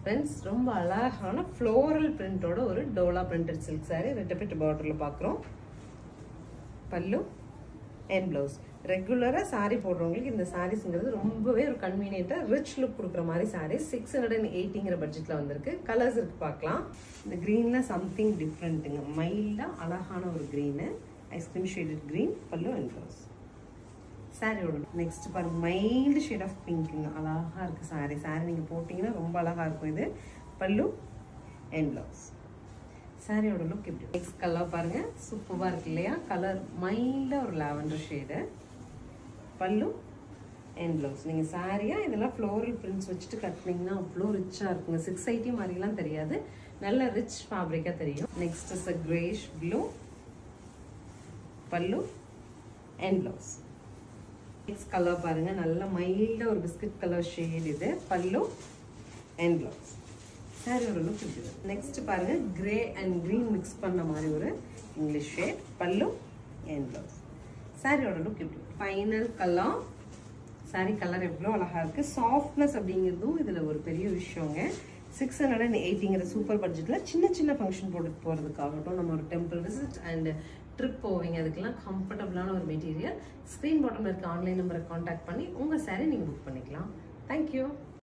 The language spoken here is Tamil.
ஃப்ரெண்ட்ஸ் ரொம்ப அழகான ஃப்ளோரல் பிரிண்டோட ஒரு டோலா பிரிண்டட் சில்க் saree ரெட்டபிட் பார்டர்ல பார்க்குறோம். Pallu and blouse. ரெகுலராக saree போடுறவங்களுக்கு இந்த சாரீஸ்ங்கிறது ரொம்பவே ஒரு கன்வீனியன்ட்டாக ரிச் லுக் கொடுக்குற மாதிரி சாரீஸ் 680ங்கிற பட்ஜெட்டில் வந்திருக்கு. கலர்ஸ் இருக்கு பார்க்கலாம். இந்த க்ரீனில் சம்திங் டிஃப்ரெண்ட்டுங்க. மைல்டாக அழகான ஒரு green, ice cream shaded green, pallu and blouse. சாரியோட நெக்ஸ்ட் பாருங்க, மைல்டு ஷேட் ஆஃப் பிங்க்குங்க. அழகாக இருக்குது சாரீ. சாரீ நீங்கள் போட்டிங்கன்னா ரொம்ப அழகாக இருக்கும். இது பல்லு அண்ட் ப்ளவுஸ். சாரியோட லுக் இப்படி. நெக்ஸ்ட் கலர் பாருங்கள், சூப்பராக இருக்கு இல்லையா? கலர் மைல்டாக ஒரு lavender shade. Pallu and blouse. நீங்கள் சாரியாக இதெல்லாம் ஃப்ளோரல் பிரிண்ட்ஸ் வச்சுட்டு கட்டினீங்கன்னா அவ்வளோ ரிச்சாக இருக்குங்க. 680 மாதிரிலாம் தெரியாது, நல்ல ரிச் ஃபேப்ரிக்காக தெரியும். Next is a greyish blue, pallu and blouse. Next colour பாருங்கள், நல்ல மைல்டாக ஒரு பிஸ்கட் கலர் ஷேட். இது பல்லு அண்ட் ப்ளவுஸ். சாரியோட லுக் இருக்குது. நெக்ஸ்ட் பாருங்கள், கிரே அண்ட் க்ரீன் மிக்ஸ் பண்ண மாதிரி ஒரு English shade, pallu and blouse. சாரியோட லுக் இப்படி. Final colour. சாரி கலர் எவ்வளோ அழகாக இருக்குது. சாஃப்ட்னஸ் அப்படிங்கிறதும் இதில் ஒரு பெரிய விஷயங்க. 680ங்கிற சூப்பர் பட்ஜெட்டில் சின்ன சின்ன ஃபங்க்ஷன் போட்டு போகிறதுக்காகட்டும், நம்ம ஒரு டெம்பிள் விசிட் அண்ட் ட்ரிப் போவீங்க, அதுக்கெல்லாம் கம்ஃபர்டபுளான ஒரு மெட்டீரியல். ஸ்க்ரீன் பாட்டமில் இருக்க ஆன்லைன் நம்பரை காண்டாக்ட் பண்ணி உங்கள் சாரீ நீங்கள் புக் பண்ணிக்கலாம். தேங்க்யூ.